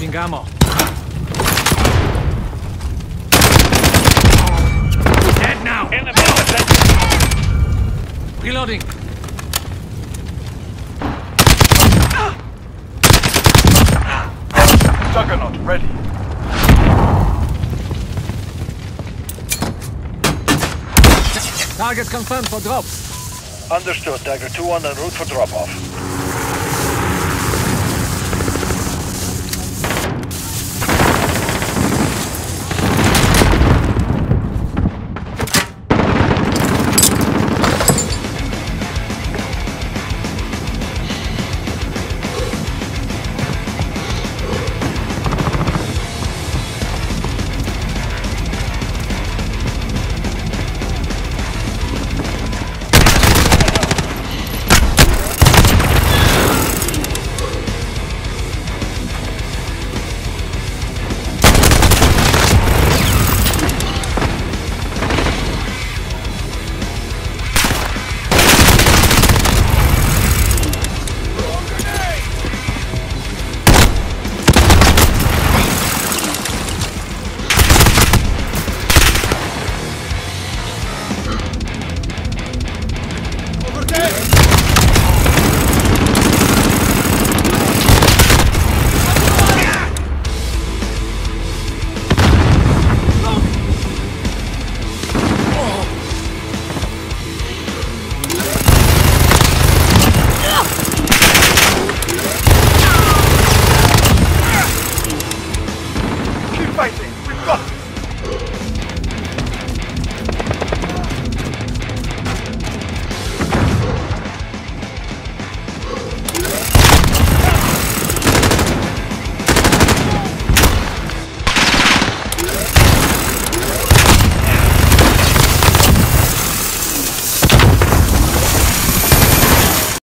Checking ammo. Dead now! Enemy in the center. Reloading. Juggernaut ready. Targets confirmed for drop. Understood. Dagger 2 on en route for drop-off.